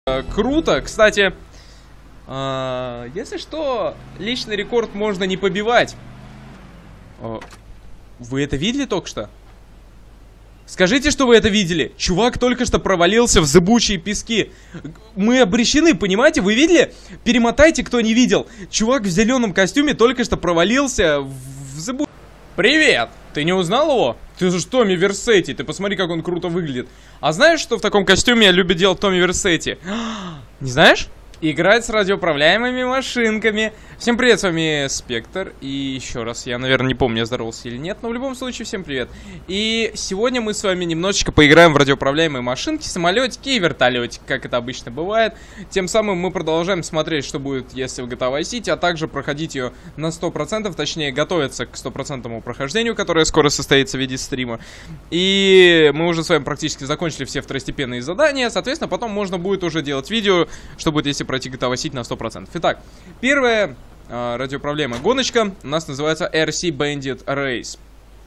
Круто. Кстати, если что, личный рекорд можно не побивать. Вы это видели только что? Скажите, что вы это видели. Чувак только что провалился в зыбучие пески. Мы обречены, понимаете? Вы видели? Перемотайте, кто не видел. Чувак в зеленом костюме только что провалился в зыбучие... Привет! Ты не узнал его? Ты же Томми Версетти. Ты посмотри, как он круто выглядит. А знаешь, что в таком костюме любит делать Томми Версетти? Не знаешь? Играть с радиоуправляемыми машинками. Всем привет, с вами Спектр. И еще раз, я, наверное, не помню, я здоровался или нет, но в любом случае, всем привет. И сегодня мы с вами немножечко поиграем в радиоуправляемые машинки, самолетики и вертолетики, как это обычно бывает. Тем самым мы продолжаем смотреть, что будет, если в GTA Vice City, а также проходить ее на 100%, точнее, готовиться к 100% прохождению, которое скоро состоится в виде стрима. И мы уже с вами практически закончили все второстепенные задания, соответственно, потом можно будет уже делать видео, что будет, если пройти GTA Vice City на 100%. Итак, первая радиоуправляемая гоночка у нас называется RC Bandit Race.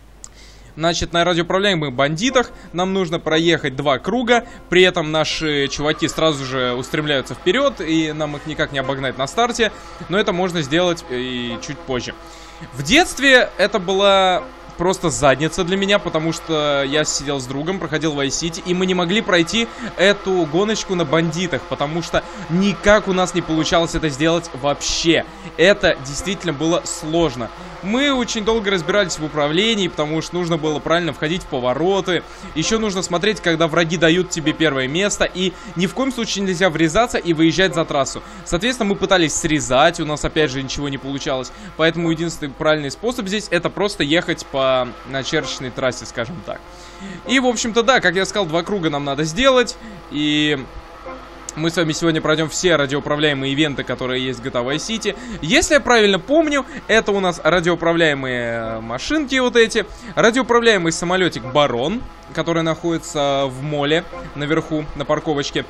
Значит, на радиоуправляемых бандитах нам нужно проехать 2 круга, при этом наши чуваки сразу же устремляются вперед, и нам их никак не обогнать на старте, но это можно сделать и чуть позже. В детстве это была просто задница для меня, потому что я сидел с другом, проходил Vice City, и мы не могли пройти эту гоночку на бандитах, потому что никак у нас не получалось это сделать вообще. Это действительно было сложно. Мы очень долго разбирались в управлении, потому что нужно было правильно входить в повороты. Еще нужно смотреть, когда враги дают тебе первое место, и ни в коем случае нельзя врезаться и выезжать за трассу. Соответственно, мы пытались срезать, у нас опять же ничего не получалось. Поэтому единственный правильный способ здесь — это просто ехать по начерченной трассе, скажем так. И, в общем-то, да, как я сказал, 2 круга нам надо сделать. И мы с вами сегодня пройдем все радиоуправляемые ивенты, которые есть в GTA Vice City. Если я правильно помню, это у нас радиоуправляемые машинки вот эти. Радиоуправляемый самолетик Барон, который находится в моле наверху, на парковочке.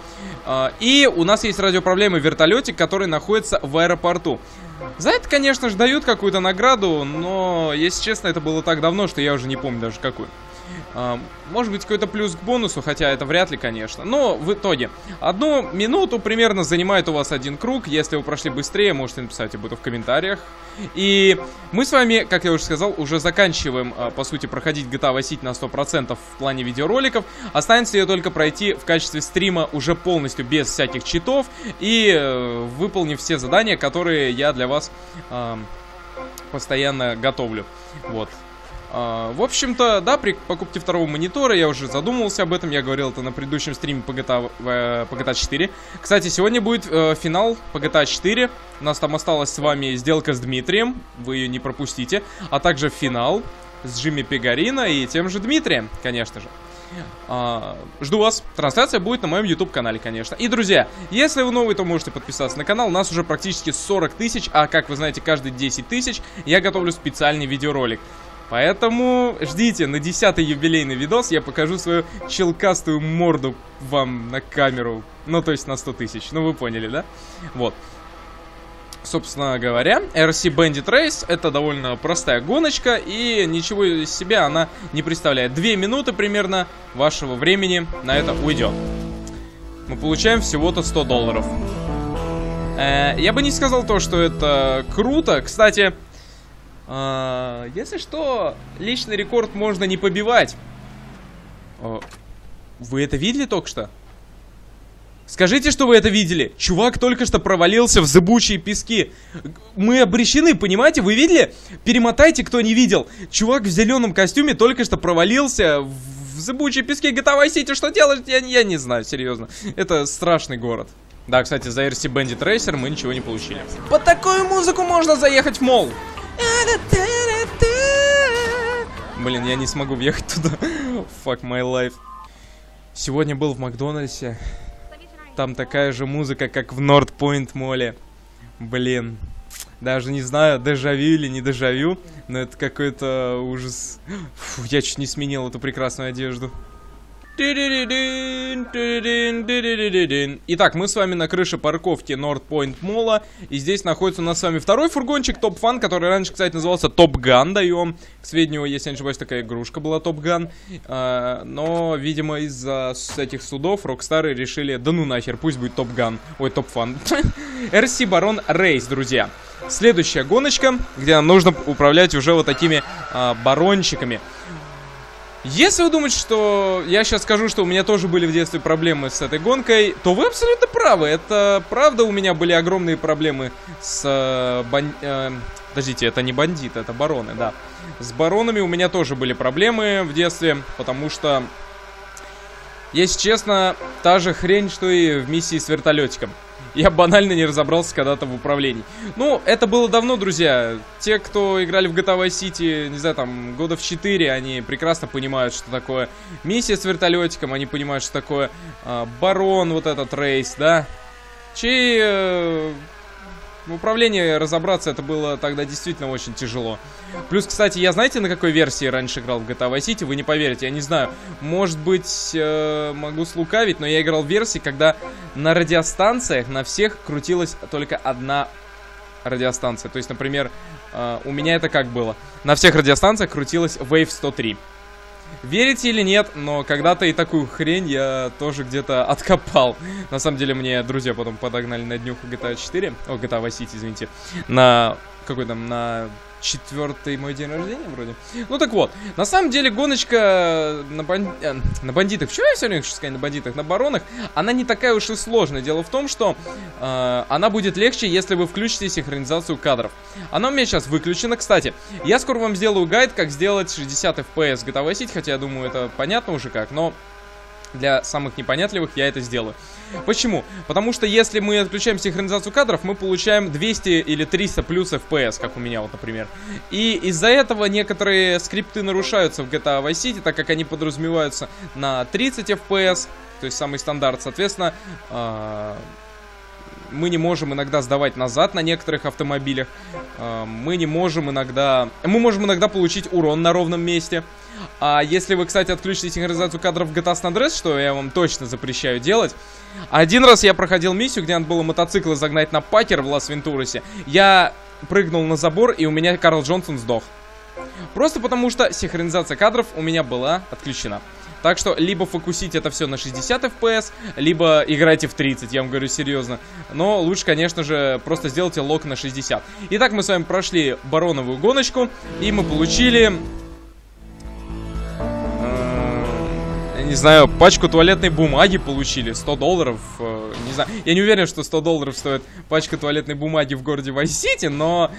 И у нас есть радиоуправляемый вертолетик, который находится в аэропорту. За это, конечно же, дают какую-то награду, но, если честно, это было так давно, что я уже не помню даже какую. Может быть, какой-то плюс к бонусу, хотя это вряд ли, конечно. Но в итоге 1 минуту примерно занимает у вас 1 круг. Если вы прошли быстрее, можете написать об этом в комментариях. И мы с вами, как я уже сказал, уже заканчиваем, по сути, проходить GTA Vice City на 100% в плане видеороликов. Останется ее только пройти в качестве стрима уже полностью, без всяких читов. И выполнив все задания, которые я для вас постоянно готовлю. Вот. В общем-то, да, при покупке 2-го монитора я уже задумывался об этом. Я говорил это на предыдущем стриме по GTA 4. Кстати, сегодня будет финал по GTA 4. У нас там осталась с вами сделка с Дмитрием. Вы ее не пропустите. А также финал с Джимми Пегарино и тем же Дмитрием, конечно же. Жду вас. Трансляция будет на моем YouTube-канале, конечно. И, друзья, если вы новый, то можете подписаться на канал. У нас уже практически 40 тысяч. А, как вы знаете, каждые 10 тысяч я готовлю специальный видеоролик. Поэтому ждите, на 10-й юбилейный видос я покажу свою челкастую морду вам на камеру. Ну, то есть на 100 тысяч. Ну, вы поняли, да? Вот. Собственно говоря, RC Bandit Race — это довольно простая гоночка, и ничего из себя она не представляет. 2 минуты примерно вашего времени на это уйдет. Мы получаем всего-то $100. Я бы не сказал то, что это круто. Кстати, если что, личный рекорд можно не побивать. Вы это видели только что? Скажите, что вы это видели. Чувак только что провалился в зыбучие пески. Мы обречены, понимаете? Вы видели? Перемотайте, кто не видел. Чувак в зеленом костюме только что провалился в зыбучие пески GTA Vice City. Что делать? Я не знаю, серьезно. Это страшный город. Да, кстати, за RC Bandit Racer мы ничего не получили. Под такую музыку можно заехать в молл. Блин, я не смогу въехать туда. Fuck my life. Сегодня был в Макдональдсе. Там такая же музыка, как в Норт-Пойнт моле. Блин. Даже не знаю, дежавю или не дежавю, но это какой-то ужас. Фу, я чуть не сменил эту прекрасную одежду. Итак, мы с вами на крыше парковки North Point Молла. И здесь находится у нас с вами второй фургончик Top Fun, который раньше, кстати, назывался Top Gun. Даем, к сведению, если я не ошибаюсь, такая игрушка была Top Gun. Но, видимо, из-за этих судов Rockstar решили: да ну нахер, пусть будет Top Gun. Ой, Top Fun. RC Baron Race, друзья. Следующая гоночка, где нам нужно управлять уже вот такими барончиками. Если вы думаете, что я сейчас скажу, что у меня тоже были в детстве проблемы с этой гонкой, то вы абсолютно правы. Это правда, у меня были огромные проблемы с подождите, это не бандиты, это бароны, да. С баронами у меня тоже были проблемы в детстве, потому что, если честно, та же хрень, что и в миссии с вертолетиком. Я банально не разобрался когда-то в управлении. Ну, это было давно, друзья. Те, кто играли в GTA Vice City, не знаю, там, года в 4, они прекрасно понимают, что такое миссия с вертолетиком. Они понимают, что такое барон, вот этот рейс, да. В управлении разобраться это было тогда действительно очень тяжело. Плюс, кстати, я знаете, на какой версии раньше играл в GTA Vice City? Вы не поверите, я не знаю. Может быть, могу слукавить, но я играл в версии, когда на радиостанциях на всех крутилась только одна радиостанция. То есть, например, у меня это как было? На всех радиостанциях крутилась Wave 103. Верите или нет, но когда-то и такую хрень я тоже где-то откопал. На самом деле мне друзья потом подогнали на днюху GTA 4. О, GTA Vice City, извините. На какой там, на 4-й мой день рождения вроде. Ну так вот, на самом деле гоночка на бандитах. Почему я все время хочу сказать на бандитах? На баронах. Она не такая уж и сложная. Дело в том, что она будет легче, если вы включите синхронизацию кадров. Она у меня сейчас выключена. Кстати, я скоро вам сделаю гайд, как сделать 60 FPS GTA Vice City. Хотя я думаю, это понятно уже как. Но для самых непонятливых я это сделаю. Почему? Потому что если мы отключаем синхронизацию кадров, мы получаем 200 или 300 плюс FPS, как у меня вот, например. И из-за этого некоторые скрипты нарушаются в GTA Vice City, так как они подразумеваются на 30 FPS, то есть самый стандарт. Соответственно, мы не можем иногда сдавать назад на некоторых автомобилях. Мы можем иногда получить урон на ровном месте. А если вы, кстати, отключите синхронизацию кадров в GTA San Andreas, что я вам точно запрещаю делать. Один раз я проходил миссию, где надо было мотоциклы загнать на Пакер в Лас-Вентурасе. Я прыгнул на забор, и у меня Карл Джонсон сдох. Просто потому что синхронизация кадров у меня была отключена. Так что либо фокусите это все на 60 FPS, либо играйте в 30, я вам говорю серьезно. Но лучше, конечно же, просто сделайте лок на 60. Итак, мы с вами прошли бароновую гоночку, и мы получили... не знаю, пачку туалетной бумаги получили. $100. Не знаю. Я не уверен, что $100 стоит пачка туалетной бумаги в городе Vice City, но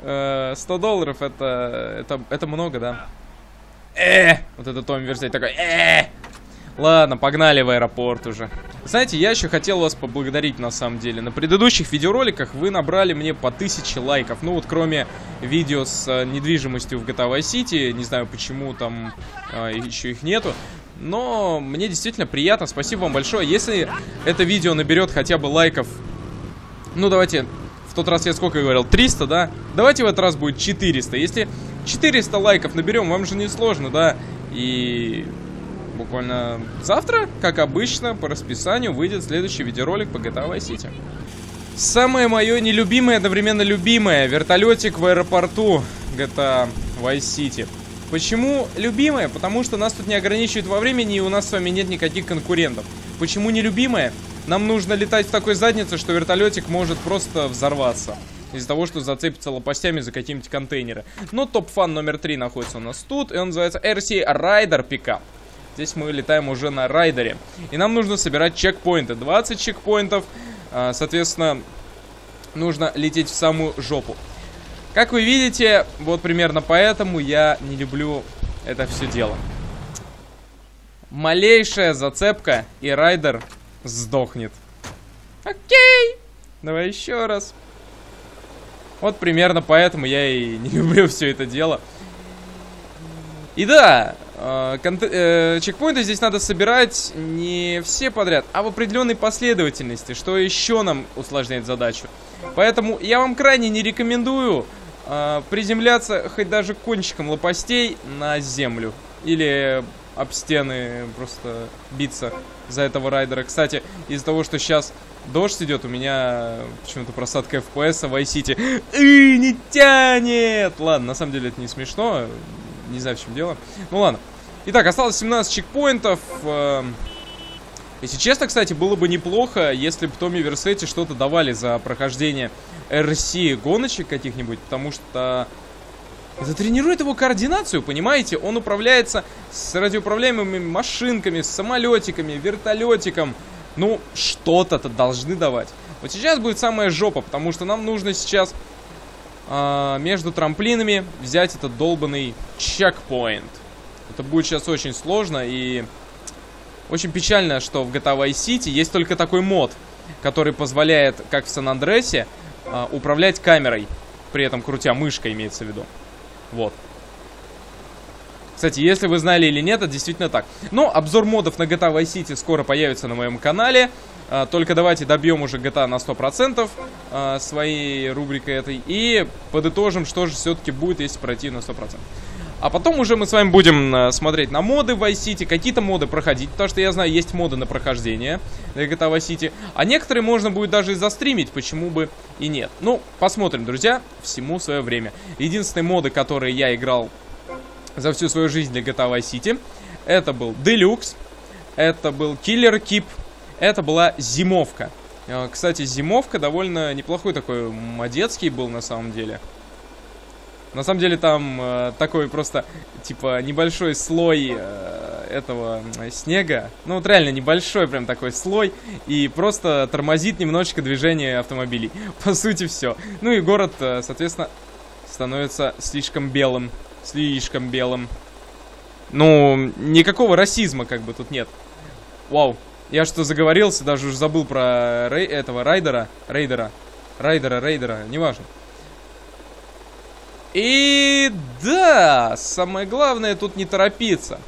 $100 это много, да. Вот это Томми Версей такой. Ладно, погнали в аэропорт уже. Знаете, я еще хотел вас поблагодарить на самом деле. На предыдущих видеороликах вы набрали мне по 1000 лайков. Ну вот кроме видео с недвижимостью в GTA Vice City, не знаю почему там еще их нету. Но мне действительно приятно, спасибо вам большое. Если это видео наберет хотя бы лайков, ну давайте, в тот раз я сколько говорил, 300, да? Давайте в этот раз будет 400. Если 400 лайков наберем, вам же не сложно, да? И буквально завтра, как обычно, по расписанию выйдет следующий видеоролик по GTA Vice City. Самое мое нелюбимое, одновременно любимое, вертолетик в аэропорту GTA Vice City. Почему любимое? Потому что нас тут не ограничивают во времени, и у нас с вами нет никаких конкурентов. Почему нелюбимое? Нам нужно летать в такой заднице, что вертолетик может просто взорваться. Из-за того, что зацепится лопастями за какие-нибудь контейнеры. Но Top Fun номер 3 находится у нас тут, и он называется RC Rider Pickup. Здесь мы летаем уже на райдере. И нам нужно собирать чекпоинты. 20 чекпоинтов. Соответственно, нужно лететь в самую жопу. Как вы видите, вот примерно поэтому я не люблю это все дело. Малейшая зацепка, и райдер сдохнет. Окей. Давай еще раз. Вот примерно поэтому я и не люблю все это дело. И да, чекпоинты здесь надо собирать не все подряд, а в определенной последовательности, что еще нам усложняет задачу. Поэтому я вам крайне не рекомендую приземляться хоть даже кончиком лопастей на землю. Или об стены просто биться за этого райдера. Кстати, из-за того, что сейчас дождь идет, у меня почему-то просадка FPS в Vice City. Не тянет! Ладно, на самом деле это не смешно. Не знаю, в чем дело. Ну ладно. Итак, осталось 17 чекпоинтов. Если честно, кстати, было бы неплохо, если бы Томми Версетти что-то давали за прохождение RC гоночек каких-нибудь, потому что это тренирует его координацию, понимаете? Он управляется с радиоуправляемыми машинками, с самолетиками, вертолетиком. Ну, что-то-то должны давать. Вот сейчас будет самая жопа, потому что нам нужно сейчас между трамплинами взять этот долбанный чекпоинт. Это будет сейчас очень сложно и очень печально, что в GTA Vice City есть только такой мод, который позволяет, как в Сан-Андреасе, управлять камерой, при этом крутя мышкой, имеется в виду. Вот. Кстати, если вы знали или нет, это действительно так. Но обзор модов на GTA Vice City скоро появится на моем канале. Только давайте добьем уже GTA на 100% своей рубрикой этой. И подытожим, что же все-таки будет, если пройти на 100%. А потом уже мы с вами будем смотреть на моды в Vice City, какие-то моды проходить, потому что я знаю, есть моды на прохождение GTA Vice City, а некоторые можно будет даже и застримить, почему бы и нет. Ну, посмотрим, друзья, всему свое время. Единственные моды, которые я играл за всю свою жизнь для GTA Vice City, это был Deluxe, это был Killer Keep, это была Зимовка. Кстати, Зимовка довольно неплохой такой модецкий был на самом деле. На самом деле там такой просто, типа, небольшой слой этого снега. Ну вот реально небольшой прям такой слой. И просто тормозит немножечко движение автомобилей. По сути все. Ну и город, соответственно, становится слишком белым. Слишком белым. Ну, никакого расизма как бы тут нет. Вау. Я что заговорился, даже уже забыл про этого Райдера, неважно. И да, самое главное тут не торопиться.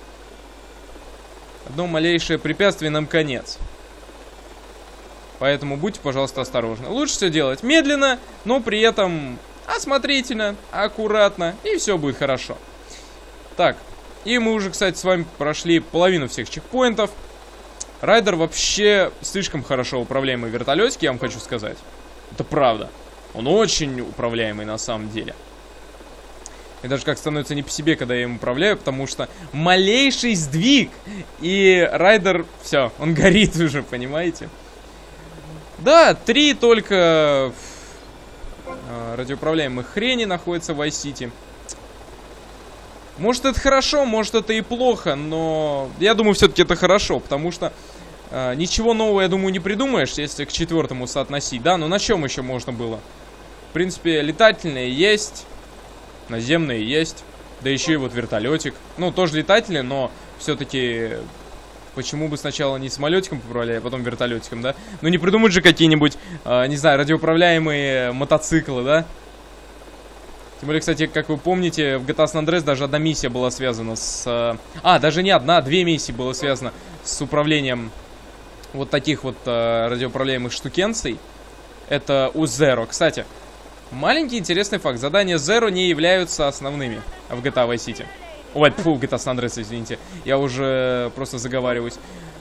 Одно малейшее препятствие нам конец. Поэтому будьте, пожалуйста, осторожны. Лучше все делать медленно, но при этом осмотрительно, аккуратно, и все будет хорошо. Так, и мы уже, кстати, с вами прошли половину всех чекпоинтов. Райдер вообще слишком хорошо управляемый вертолетик, я вам хочу сказать. Это правда. Он очень управляемый на самом деле. И даже как становится не по себе, когда я им управляю, потому что малейший сдвиг, и райдер, все, он горит уже, понимаете? Да, 3 только радиоуправляемых хрени находятся в Vice City. Может это хорошо, может это и плохо, но я думаю, все-таки это хорошо, потому что ничего нового, я думаю, не придумаешь, если к 4-му соотносить, да? Но на чем еще можно было? В принципе, летательные есть. Наземные есть. Да еще и вот вертолетик. Ну, тоже летательный, но все-таки почему бы сначала не самолетиком управляя, а потом вертолетиком, да? Ну, не придумать же какие-нибудь, не знаю, радиоуправляемые мотоциклы, да? Тем более, кстати, как вы помните, в GTA San Andreas даже одна миссия была связана с... даже не одна, 2 миссии было связано с управлением вот таких вот радиоуправляемых штукенций. Это у Zero. Кстати, маленький интересный факт. Задания Zero не являются основными в GTA Vice City. Ой, фу, GTA San Andreas, извините. Я уже просто заговариваюсь.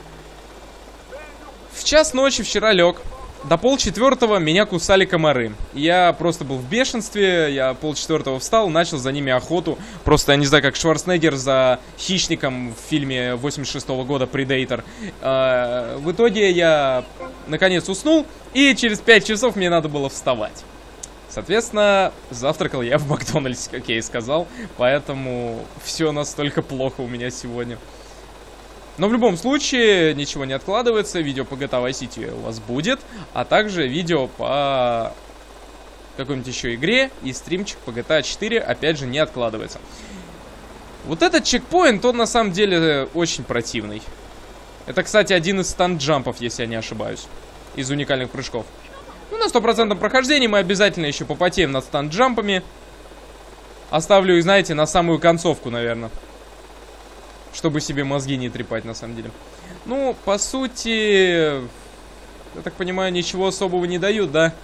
В час ночи вчера лег. До 3:30 меня кусали комары. Я просто был в бешенстве. Я 3:30 встал, начал за ними охоту. Просто, я не знаю, как Шварценеггер за хищником в фильме 86-го года «Predator». В итоге я, наконец, уснул. И через 5 часов мне надо было вставать. Соответственно, завтракал я в Макдональдсе, как я и сказал. Поэтому все настолько плохо у меня сегодня. Но в любом случае, ничего не откладывается. Видео по GTA Vice City у вас будет. А также видео по какой-нибудь еще игре. И стримчик по GTA 4, опять же, не откладывается. Вот этот чекпоинт, он на самом деле очень противный. Это, кстати, один из станд-джампов, если я не ошибаюсь. Из уникальных прыжков. Ну, на 100% прохождении мы обязательно еще попотеем над станд-джампами. Оставлю их, знаете, на самую концовку, наверное. Чтобы себе мозги не трепать, на самом деле. Ну, по сути, я так понимаю, ничего особого не дают, да?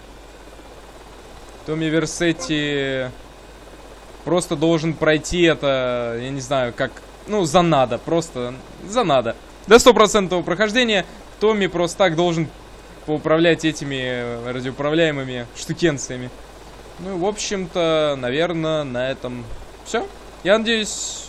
Томми Версетти просто должен пройти это, я не знаю, как... ну, за надо, просто за надо. До 100% прохождения Томми просто так должен поуправлять этими радиоуправляемыми штукенциями. Ну, в общем-то, наверное, на этом все. Я надеюсь,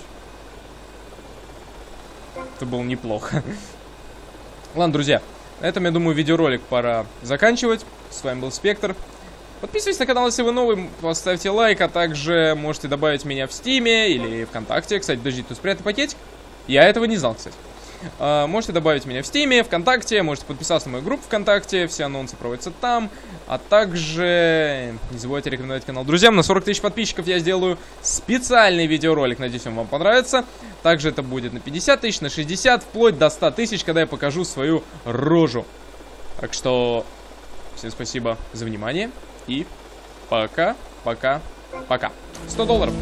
это было неплохо. Ладно, друзья, на этом, я думаю, видеоролик пора заканчивать. С вами был Спектр. Подписывайтесь на канал, если вы новый, поставьте лайк, а также можете добавить меня в Стиме или ВКонтакте. Кстати, подожди, тут спрятанный пакетик. Я этого не знал, кстати. Можете добавить меня в Стиме, ВКонтакте, можете подписаться на мою группу ВКонтакте, все анонсы проводятся там. А также не забывайте рекомендовать канал друзьям. На 40 тысяч подписчиков я сделаю специальный видеоролик, надеюсь, он вам понравится. Также это будет на 50 тысяч, на 60, вплоть до 100 тысяч, когда я покажу свою рожу. Так что всем спасибо за внимание и пока. $100.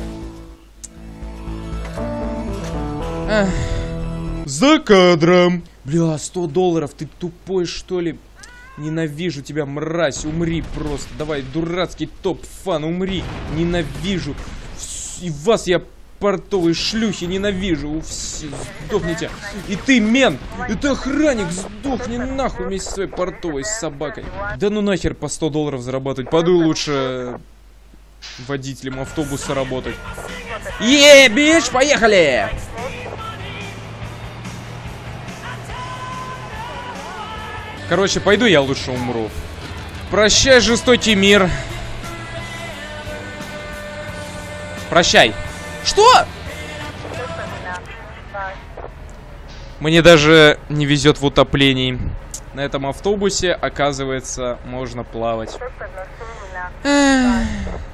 За кадром. Бля, $100, ты тупой, что ли? Ненавижу тебя, мразь, умри просто. Давай, дурацкий топ-фан, умри. Ненавижу. И вас я, портовые шлюхи, ненавижу. Все, сдохните. И ты, мент, это охранник, сдохни нахуй вместе со своей портовой собакой. Да ну нахер по $100 зарабатывать. Подуй лучше водителем автобуса работать. Бич, поехали! Короче, пойду я лучше умру. Прощай, жестокий мир. Прощай. Что? Мне даже не везет в утоплении. На этом автобусе, оказывается, можно плавать.